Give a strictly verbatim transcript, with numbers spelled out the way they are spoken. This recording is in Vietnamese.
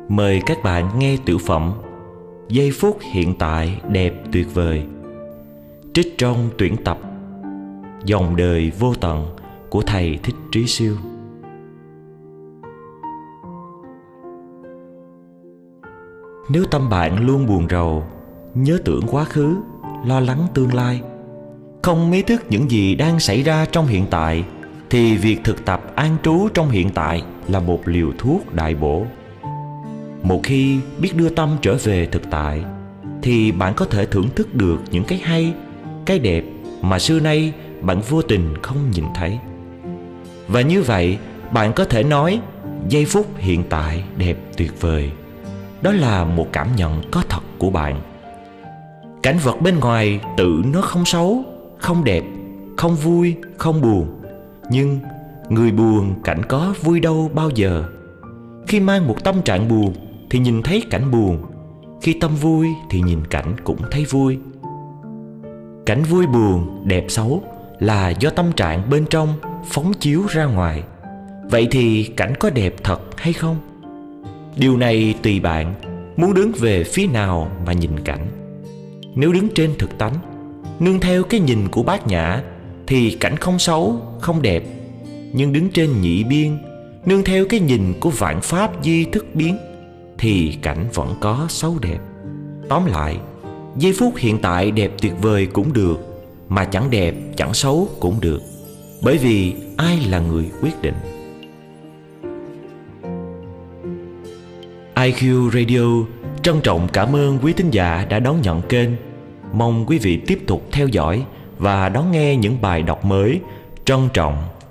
Mời các bạn nghe tiểu phẩm Giây phút hiện tại đẹp tuyệt vời, trích trong tuyển tập Dòng đời vô tận của thầy Thích Trí Siêu. Nếu tâm bạn luôn buồn rầu, nhớ tưởng quá khứ, lo lắng tương lai, không ý thức những gì đang xảy ra trong hiện tại, thì việc thực tập an trú trong hiện tại là một liều thuốc đại bổ. Một khi biết đưa tâm trở về thực tại, thì bạn có thể thưởng thức được những cái hay, cái đẹp mà xưa nay bạn vô tình không nhìn thấy. Và như vậy, bạn có thể nói giây phút hiện tại đẹp tuyệt vời. Đó là một cảm nhận có thật của bạn. Cảnh vật bên ngoài tự nó không xấu, không đẹp, không vui, không buồn. Nhưng người buồn cảnh có vui đâu bao giờ. Khi mang một tâm trạng buồn thì nhìn thấy cảnh buồn, khi tâm vui thì nhìn cảnh cũng thấy vui. Cảnh vui buồn, đẹp xấu là do tâm trạng bên trong phóng chiếu ra ngoài. Vậy thì cảnh có đẹp thật hay không? Điều này tùy bạn muốn đứng về phía nào mà nhìn cảnh. Nếu đứng trên thực tánh, nương theo cái nhìn của Bát Nhã, thì cảnh không xấu, không đẹp. Nhưng đứng trên nhị biên, nương theo cái nhìn của vạn pháp di thức biến, thì cảnh vẫn có xấu đẹp. Tóm lại, giây phút hiện tại đẹp tuyệt vời cũng được, mà chẳng đẹp chẳng xấu cũng được. Bởi vì ai là người quyết định? i kiu Radio trân trọng cảm ơn quý thính giả đã đón nhận kênh. Mong quý vị tiếp tục theo dõi và đón nghe những bài đọc mới. Trân trọng,